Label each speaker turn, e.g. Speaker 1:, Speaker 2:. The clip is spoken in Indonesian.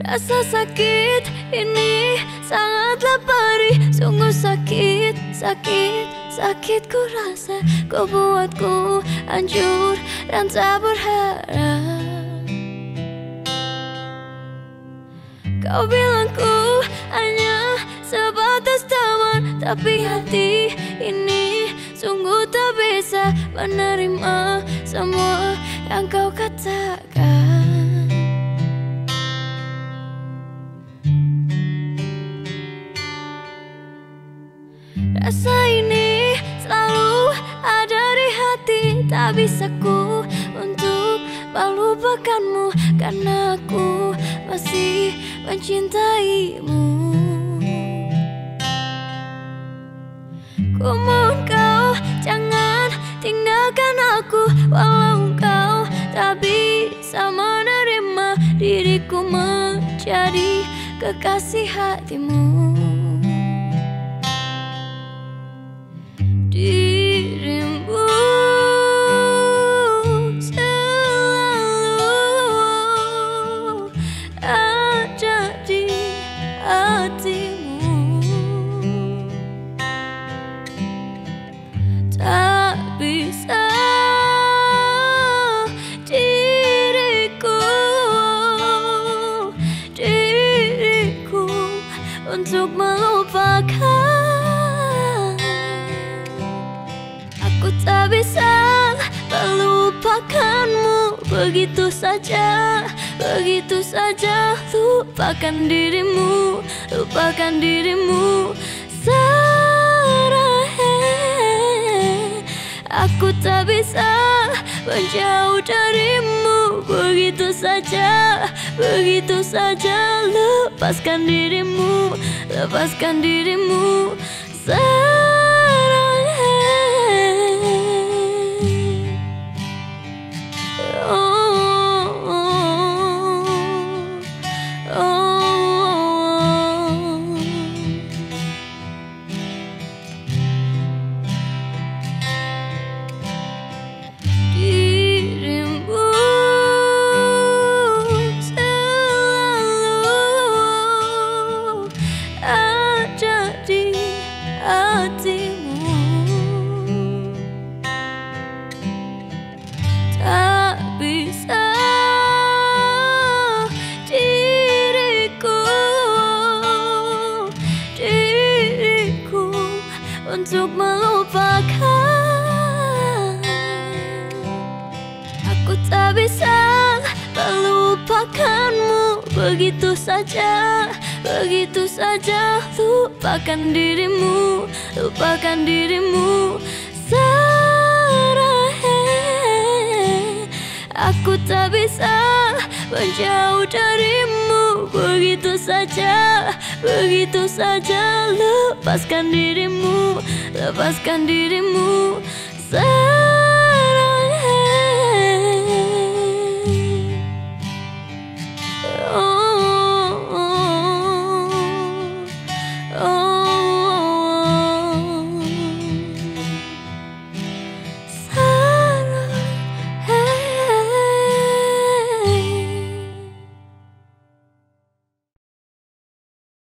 Speaker 1: Rasa sakit ini sangatlah perih, sungguh sakit, sakit, sakit ku rasa. Kau buatku hancur dan tak berharap. Kau bilang ku hanya sebatas teman, tapi hati ini sungguh tak bisa menerima semua yang kau katakan. Rasa ini selalu ada di hati, tak bisa ku untuk melupakanmu, karena aku masih mencintaimu. Ku mohon kau jangan tinggalkan aku, walau kau tak bisa menerima diriku menjadi kekasih hatimu. Dirimu selalu ada di hatimu, tak bisa diriku untuk melupakan. Aku tak bisa melupakanmu begitu saja, begitu saja. Lupakan dirimu, lupakan dirimu. Sarah, aku tak bisa menjauh darimu begitu saja, begitu saja. Lepaskan dirimu, lepaskan dirimu. Tak bisa diriku untuk melupakan. Aku tak bisa melupakanmu begitu saja, begitu saja. Lupakan dirimu, lupakan dirimu. Sarah, aku tak bisa menjauh darimu begitu saja, begitu saja. Lepaskan dirimu, lepaskan dirimu.